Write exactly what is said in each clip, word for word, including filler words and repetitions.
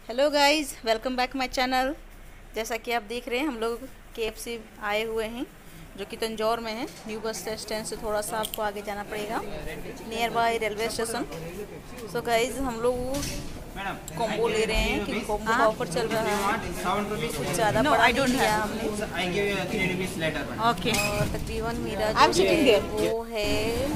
Hello guys, welcome back my channel. जैसा कि आप देख रहे हैं, हम लोग केएफसी आए हुए हैं जो कि तंजौर में है। न्यू बस स्टैंड से थोड़ा सा आपको आगे जाना पड़ेगा, near by railway station. So guys, हम लोग कॉम्बो ले रहे हैं क्योंकि कॉम्बो का ऑफर चल रहा है। कुछ ज़्यादा No, बड़ा I don't नहीं लिया have. हमने। I give you a three rupees later. One. Okay. और तकरीबन मेरा I'm जो sitting है there. वो है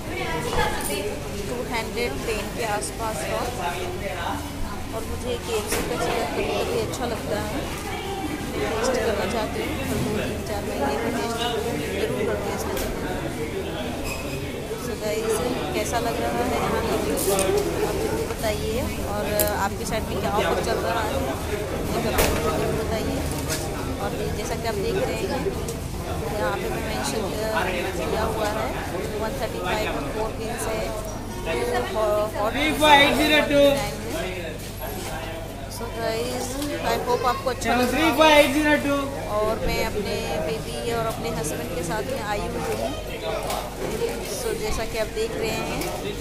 टू हंड्रेड टेन के आसपास का। और मुझे केएफसी का चिकन कभी कभी अच्छा लगता है, टेस्ट करना चाहती हूँ। हर दो तीन चार महीने में टेस्ट जरूर करती हूँ इसका चिकन। सो गाइस, कैसा लग रहा है यहाँ का आप जरूर बताइए। और आपके साइड में क्या ऑफर चल रहा है ये कमेंट में जरूर बताइए। और जैसा कि आप देख रहे हैं, यहाँ पे मैं मेंशन किया हुआ है वन थर्टी फाइव का फोर पीस है। सो गाइस, आई होप आपको अच्छा लग रहा है। और मैं अपने बेबी और अपने हस्बैंड के साथ में आई हुई हूँ। सो जैसा कि आप देख रहे हैं,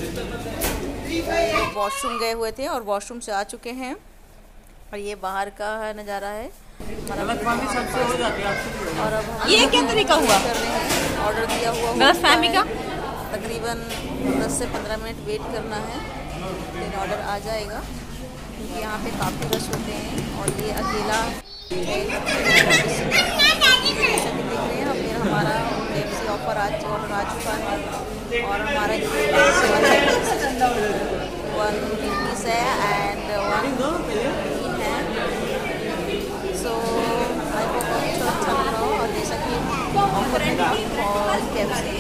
वॉशरूम गए हुए थे और वॉशरूम से आ चुके हैं। और ये बाहर का नज़ारा है और अब हम ये क्या तरीका हुआ? कर रहे हैं, ऑर्डर दिया हुआ गलत फहमी का? तकरीबन दस से पंद्रह मिनट वेट करना है, फिर ऑर्डर आ जाएगा क्योंकि यहाँ पे काफ़ी रश होते हैं। और ये अकेला है, जैसा कि देख रहे हैं। अब फिर हमारा केएफसी ऑफर आज ऑर्डर आ चुका है और हमारा वन पीस है एंड वन तीन है। सो आई होप आपको अच्छा लगा हो। और जैसा कि ऑफर है और केएफसी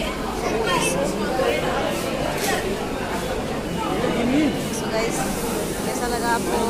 सो गाइस, कैसा लगा आपको